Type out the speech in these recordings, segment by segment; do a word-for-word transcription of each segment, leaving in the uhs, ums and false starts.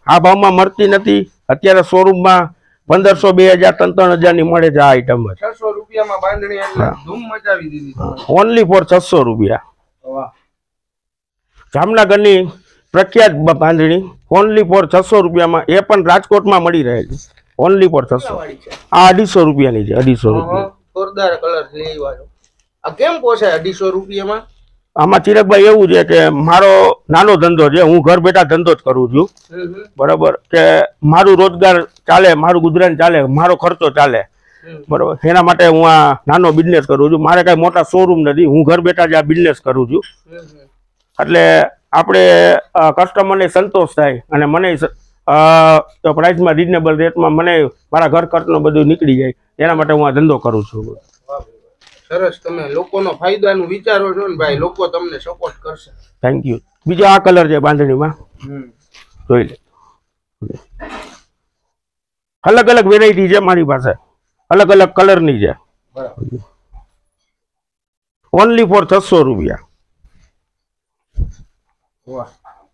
આ ભાવમાં મળતી નથી. અત્યારે શોરૂમમાં પંદરસો બે હજાર ત્રણ ત્રણ હજાર ની મળે છે આ આઈટમ. છસો રૂપિયામાં બાંધણી એટલે ધૂમ મચાવી દીધી. ઓનલી ફોર છસો રૂપિયા. વાહ. જામનગરની પ્રખ્યાત બાંધણી ઓનલી ફોર છસો રૂપિયામાં, એ પણ રાજકોટમાં મળી રહે છે. ઓનલી ફોર છસો. આ અઢીસો રૂપિયાની છે. અઢીસો રૂપિયા. જોરદાર કલર છે. આ કેમ પોસાય અઢીસો રૂપિયામાં? આમાં ચિરાગભાઈ એવું છે કે મારો નાનો ધંધો છે, હું ઘર બેઠા ધંધો જ કરું છું. બરાબર કે મારું રોજગાર ચાલે, મારું ગુજરાન ચાલે, મારો ખર્ચો ચાલે. બરાબર, એના માટે હું આ નાનો બિઝનેસ કરું છું. મારે કઈ મોટા શોરૂમ નથી, હું ઘર બેઠા જ આ બિઝનેસ કરું છું. એટલે આપણે કસ્ટમરને સંતોષ થાય અને મને પ્રાઇસમાં રીઝનેબલ રેટમાં મને મારા ઘર ખર્ચનો બધું નીકળી જાય, એના માટે હું આ ધંધો કરું છું. સરસ, તમે લોકોનો ફાયદાનું વિચારો છો ને ભાઈ, લોકો તમને સપોર્ટ કરશે. Thank you. બીજો આ કલર છે બાંધણીમાં, જોઈ લે. અલગ અલગ વેરાયટી છે મારી પાસે, અલગ અલગ કલરની છે. ઓનલી ફોર છસો રૂપિયા. વાહ.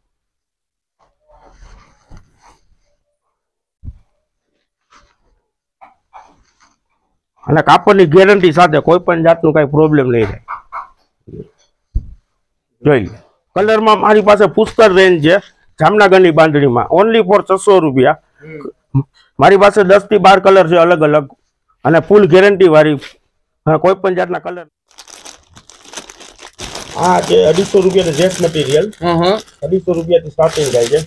અને કાપડની ગેરંટી સાથે કોઈ પણ જાતનું કઈ પ્રોબ્લેમ નહીં રહે. જોઈ લે. કલરમાં મારી પાસે પુષ્કળ રેન્જ છે જામનગરની બાંધણીમાં. ઓનલી ફોર છસો રૂપિયા. મારી પાસે દસ થી બાર કલર છે અલગ અલગ, અને ફૂલ ગેરંટી વાળી. કોઈ પણ જાતના કલર. આ છે અઢીસો રૂપિયા ડ્રેસ મટીરિયલ. અઢીસો રૂપિયા થી સ્ટાર્ટિંગ થાય છે.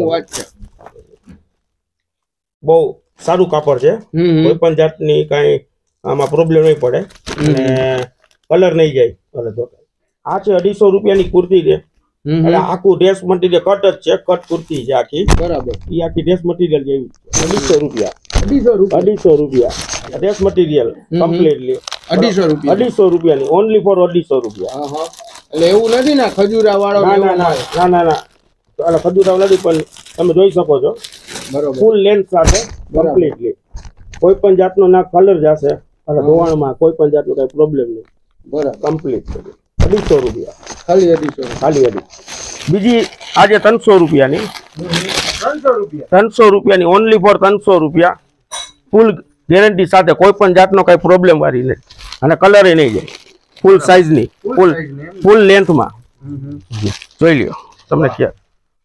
બહુ સારું કાપડ છે, કોઈ પણ જાતની કઈ આમાં પ્રોબ્લેમ નહીં પડે અને કલર નહીં જાય. આ છે અઢીસો રૂપિયાની કુર્તી છે. એટલે આખું ડ્રેસ મટીરિયલ કટ જ છે, કટ કુર્તી છે આખી. બરાબર. એ આખી ડ્રેસ મટીરિયલ જેવી. અઢીસો રૂપિયા. અઢીસો રૂપિયા અઢીસો રૂપિયા ડ્રેસ મટીરિયલ કમ્પ્લીટલી. અઢીસો રૂપિયા અઢીસો રૂપિયાની. ઓનલી ફોર અઢીસો રૂપિયા. એટલે એવું નથી ને ખજૂરા વાળો? ના ના ના ના ના, એટલે ખજૂરા નથી, પણ તમે જોઈ શકો છો. બરોબર. ફૂલ લેન્થ સાથે કમ્પ્લીટલી. કોઈ પણ જાતનો ના કલર જશે અને ધોવાણમાં કોઈ પણ જાતનો કઈ પ્રોબ્લેમ નહીં. બરાબર. કમ્પ્લીટ અઢીસો રૂપિયા. ખાલી અઢીસો. ખાલી અઢીસો. બીજી આજે ત્રણસો રૂપિયાની. ત્રણસો રૂપિયા ત્રણસો રૂપિયાની. ઓનલી ફોર ત્રણસો રૂપિયા. ફૂલ ગેરંટી સાથે, કોઈ પણ જાતનો કઈ પ્રોબ્લેમ વાળી નહીં અને કલર એ નહીં જાય. ફૂલ સાઈઝની, ફૂલ ફૂલ લેન્થમાં. જોઈ લ્યો તમને ખ્યાલ.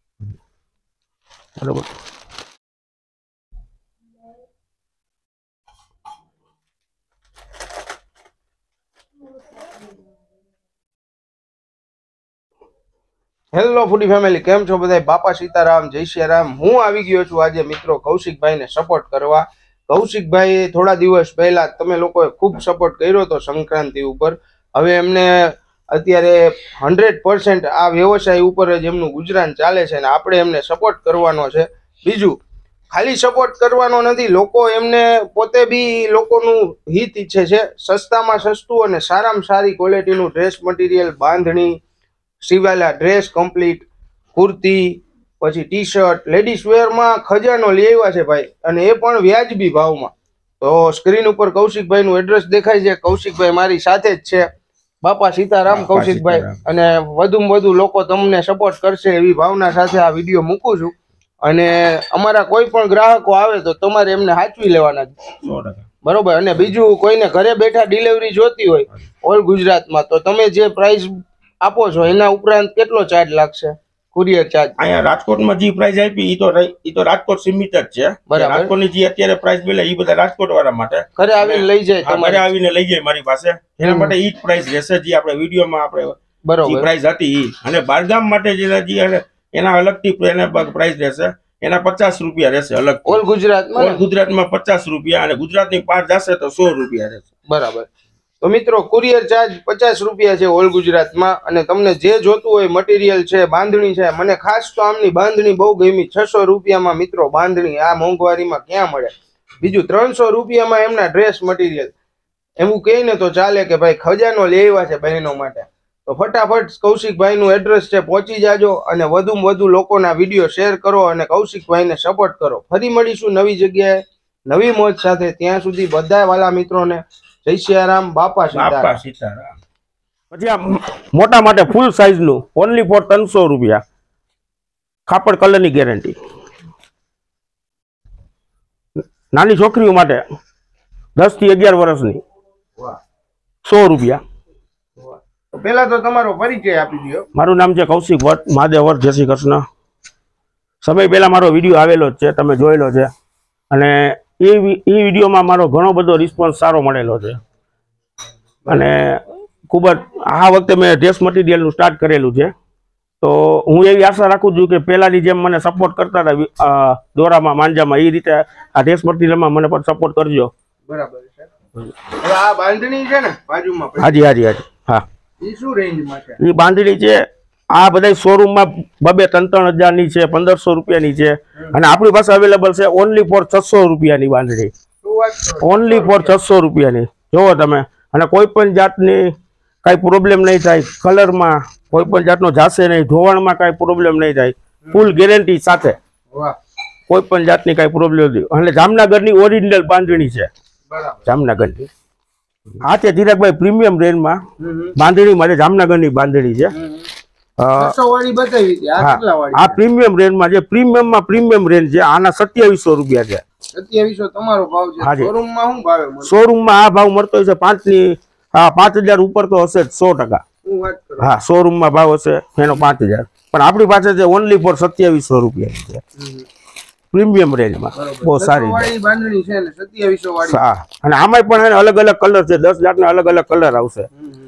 બરોબર. હેલો ફૂડી ફેમિલી, કેમ છો બધા? બાપા સીતારામ, જય શ્રી રામ. હું આવી ગયો છું આજે મિત્રો કૌશિકભાઈને સપોર્ટ કરવા. કૌશિકભાઈ થોડા દિવસ પહેલા તમે લોકોએ ખૂબ સપોર્ટ કર્યો હતો સંક્રાંતિ ઉપર. હવે એમને અત્યારે હંડ્રેડ પર્સન્ટ આ વ્યવસાય ઉપર જ એમનું ગુજરાન ચાલે છે, અને આપણે એમને સપોર્ટ કરવાનો છે. બીજું ખાલી સપોર્ટ કરવાનો નથી, લોકો એમને પોતે બી લોકોનું હિત ઈચ્છે છે. સસ્તામાં સસ્તું અને સારામાં સારી ક્વોલિટીનું ડ્રેસ મટીરિયલ, બાંધણી, સિવાયેલા ડ્રેસ કમ્પ્લીટ, કુર્તી, પછી ટી શર્ટ, લેડીઝ વેરમાં ખજાનો લઈ આવ્યા છે ભાઈ, અને એ પણ વ્યાજબી ભાવમાં. તો સ્ક્રીન ઉપર કૌશિકભાઈનું એડ્રેસ દેખાય છે. કૌશિકભાઈ મારી સાથે જ છે. બાપા સીતારામ કૌશિકભાઈ. અને વધુમાં વધુ લોકો તમને સપોર્ટ કરશે એવી ભાવના સાથે આ વિડીયો મૂકું છું. અને અમારા કોઈ પણ ગ્રાહકો આવે તો તમારે એમને સાચવી લેવાના છે. બરોબર. અને બીજું કોઈને ઘરે બેઠા ડિલિવરી જોતી હોય ઓલ ગુજરાતમાં, તો તમે જે પ્રાઇસ આપો છો એના ઉપરાંત કેટલો ચાર્જ લાગશે? કુરિયર ચાર્જ અહીંયા રાજકોટમાં જે પ્રાઇસ આપી ઈ તો ઈ તો રાજકોટ સીમિત જ છે. બરાબર. રાજકોટની જે અત્યારે પ્રાઇસ બોલે ઈ બધા રાજકોટ વાળા માટે ઘરે આવીને લઈ જાય. ઘરે આવીને લઈ જાય મારી પાસે. એના માટે ઈ જ પ્રાઇસ રહેશે જે આપણે વિડીયોમાં આપણે બરોબર પ્રાઇસ હતી ઈ. અને બારગામ માટે જે એના અલગથી એને પ્રાઇસ રહેશે, એના પચાસ રૂપિયા રહેશે અલગ. ઓલ ગુજરાતમાં ઓલ ગુજરાતમાં પચાસ રૂપિયા, અને ગુજરાતની બહાર જશે તો સો રૂપિયા રહેશે. બરાબર. તો મિત્રો કુરિયર ચાર્જ પચાસ રૂપિયા છે ઓલ ગુજરાતમાં. અને તમને જે જોતું હોય મટીરિયલ છે, બાંધણી છે, મને ખાસ તો આમની બાંધણી બહુ ગમી. છસો રૂપિયામાં મિત્રો બાંધણી આ મોંઘવારીમાં ક્યાં મળે. બીજું ત્રણસો રૂપિયામાં એમના ડ્રેસ મટીરિયલ. એવું કહે ને તો ચાલે કે ભાઈ ખજાનો લેવા છે બહેનો માટે. તો ફટાફટ કૌશિકભાઈનું એડ્રેસ છે, પહોંચી જાજો અને વધુમાં વધુ લોકોના વિડીયો શેર કરો અને કૌશિકભાઈને સપોર્ટ કરો. ફરી મળીશું નવી જગ્યાએ નવી મોજ સાથે. ત્યાં સુધી બધા વાલા મિત્રોને જય શ્રી રામ, બાપા સીતારામ. પછી આ મોટા માટે ફૂલ સાઈઝ નું ઓનલી ફોર ત્રણસો રૂપિયા. કાપડ કલરની ગેરંટી. નાની છોકરીઓ માટે દસ થી અગિયાર વર્ષની વાહ સો રૂપિયા. વાહ. તો પેલા તો તમારો પરિચય આપી દો. મારું નામ છે કૌશિક ભટ્ટ, મહાદેવ ભટ્ટ, જય શ્રી કૃષ્ણ. સમય પહેલા મારો વિડીયો આવેલો જ છે, તમે જોયેલો છે, અને એ એ વિડીયોમાં મારો ઘણો બધો રિસ્પોન્સ સારો મળેલો છે. અને ખૂબ જ આ વખતે મેં ડ્રેસ મટીરિયલનું સ્ટાર્ટ કરેલું છે, તો હું એવી આશા રાખું છું કે પહેલાંની જેમ મને સપોર્ટ કરતા હતા દોરામાં માંજામાં, એ રીતે આ ડ્રેસ મટીરિયલમાં મને પણ સપોર્ટ કરજો. બરાબર છે. હવે આ બાંધણી છે ને બાજુમાં, હાજી હાજી હાજી હા, એ શું રેન્જમાં છે? એ બાંધણી છે આ બધા શોરૂમમાં બબે ત્રણ ત્રણ હજારની છે, પંદરસો રૂપિયાની છે, અને આપણી પાસે અવેલેબલ છે ઓનલી ફોર છસો રૂપિયાની બાંધણી, ઓનલી ફોર છસો રૂપિયાની. જોવો તમે, અને કોઈ પણ જાતની કાંઈ પ્રોબ્લેમ નહીં થાય, કલરમાં કોઈ પણ જાતનો જાશે નહીં, ધોવાણમાં કાંઈ પ્રોબ્લેમ નહીં થાય, ફૂલ ગેરંટી સાથે, કોઈ પણ જાતની કાંઈ પ્રોબ્લેમ નહીં. અને જામનગરની ઓરિજિનલ બાંધણી છે, જામનગરની. આ છે ધીરકભાઈ પ્રીમિયમ રેન્જમાં બાંધણી માટે જામનગરની બાંધણી છે. આ પ્રીમિયમ રેન્જમાં છે, પ્રીમિયમમાં પ્રીમિયમ રેન્જ છે. આના સત્યાવીસો રૂપિયા છે. સત્યાવીસો તમારો ભાવ છે. શોરૂમમાં શું ભાવે મળે? શોરૂમમાં આ ભાવ મળતો છે પાંચ ની હા પાંચ હજાર ઉપર તો હશે જ સો ટકા. હા, શોરૂમમાં ભાવ હશે એનો પાંચ હજાર, પણ આપણી પાસે છે ઓનલી ફોર સત્યાવીસો રૂપિયા છે, પ્રીમિયમ રેન્જમાં. બહુ સારી બાંધણી છે ને સત્યાવીસો વાળી. હા, અને આમાં પણ અલગ અલગ કલર છે, દસ જાતના અલગ અલગ કલર આવશે.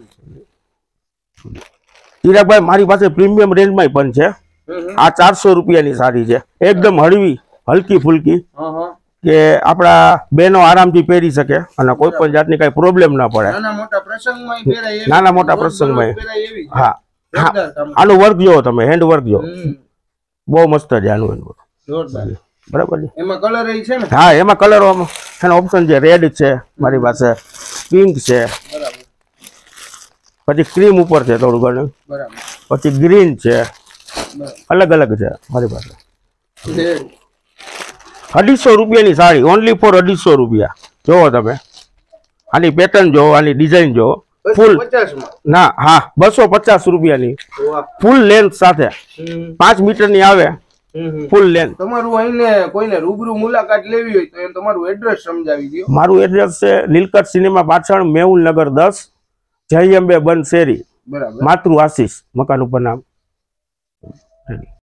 ચિરાગભાઈ મારી પાસે પ્રીમિયમ રેન્જમાં પણ છે. આ ચારસો રૂપિયાની સાડી છે, એકદમ હળવી હલકી ફુલકી, કે આપણા બહેનો આરામથી પહેરી શકે અને કોઈ પણ જાતની કઈ પ્રોબ્લેમ ના પડે. નાના મોટા પ્રસંગમાં પહેરાય, નાના મોટા પ્રસંગમાં. હા, આનું વર્ક જોવો તમે, હેન્ડ વર્ક જોવો, બહુ મસ્ત છે આનું હેન્ડ વર્ક. બરાબર છે. એમાં કલર છે ને? હા, એમાં કલર એનો ઓપ્શન છે, રેડ છે મારી પાસે, પિંક છે, પછી ક્રીમ ઉપર છે થોડું ઘણું, પછી ગ્રીન છે, અલગ અલગ છે મારી પાસે. અઢીસો રૂપિયાની સાડી, ઓનલી ફોર અઢીસો રૂપિયા. જોવો તમે, આની પેટર્ન જોવો, આની ડિઝાઇન જોવો, ફૂલ ના હા બસો પચાસ રૂપિયાની ફૂલ લેન્થ સાથે, પાંચ મીટરની આવે, ફૂલ લેન્થ. તમારું અહીંને કોઈને રૂબરૂ મુલાકાત લેવી હોય તો તમારું એડ્રેસ સમજાવી દો. મારું એડ્રેસ છે નીલકંઠ સિનેમા પાછળ, મેહુલ નગર દસ, જય અંબે બંધ શેરી, બરાબર. માતૃ આશીષ મકાન ઉપર નામ.